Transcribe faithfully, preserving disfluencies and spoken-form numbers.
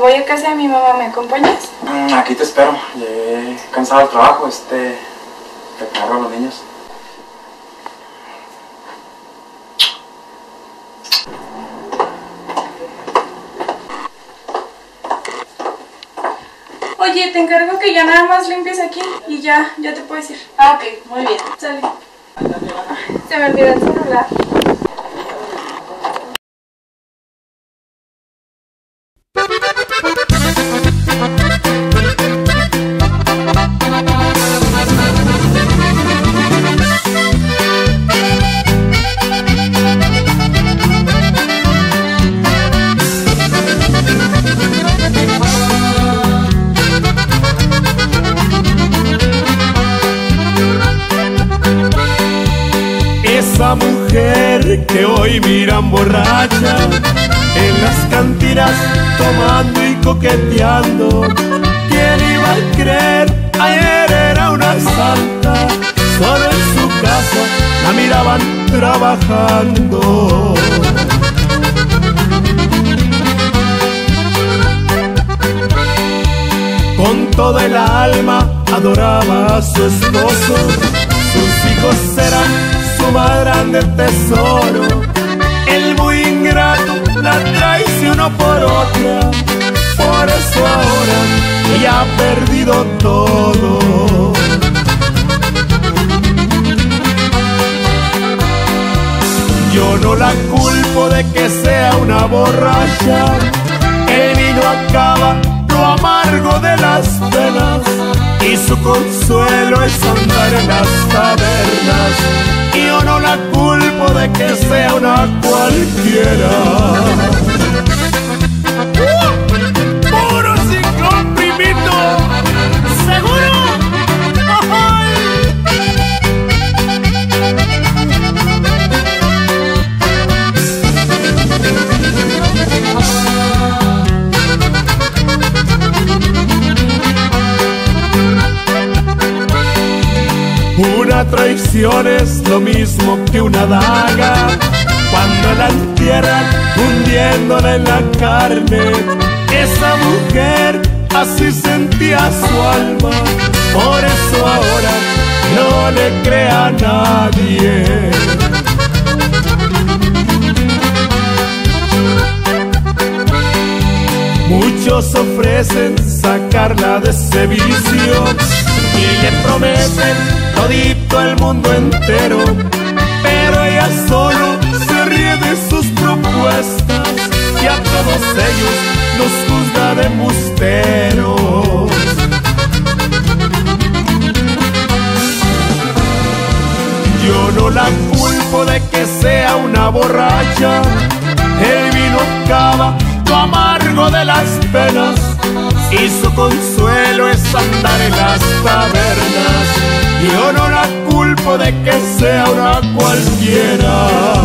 voy a casa de mi mamá, ¿me acompañas? Mm, aquí te espero. Llegué cansado del trabajo, este... te agarro a los niños. Oye, te encargo que ya nada más limpies aquí y ya, ya te puedes ir. Ah, ok, muy bien. Sale. Se me olvidó el celular. Esa mujer que hoy miran borracha en las cantinas tomando y coqueteando, ¿quién iba a creer? Ayer era una santa, solo en su casa la miraban trabajando. Con todo el alma adoraba a su esposo, sus hijos eran su más grande tesoro. El muy ingrato la traicionó por otra, por eso ahora ella ha perdido todo. Yo no la culpo de que sea una borracha, el vino acaba lo amargo de las penas y su consuelo es andar en las tabernas. Y yo no la culpo de que sea una cualquiera. ¡Uh! ¡Puro ciclón, primito! ¿Seguro? Una traición es lo mismo que una daga, cuando la entierran hundiéndola en la carne. Esa mujer así sentía su alma, por eso ahora no le crea a nadie. Muchos ofrecen sacarla de ese vicio y le prometen todito el mundo entero, pero ella solo se ríe de sus propuestas y a todos ellos nos juzga de embusteros. Yo no la culpo de que sea una borracha, el vino acaba lo amargo de las penas y su consuelo es andar en las tabernas. Yo no la culpo de que sea una cualquiera.